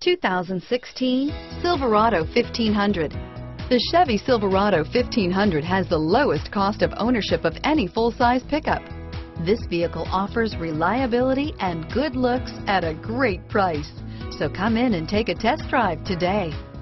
2016 Silverado 1500. The Chevy Silverado 1500 has the lowest cost of ownership of any full-size pickup. This vehicle offers reliability and good looks at a great price. So come in and take a test drive today.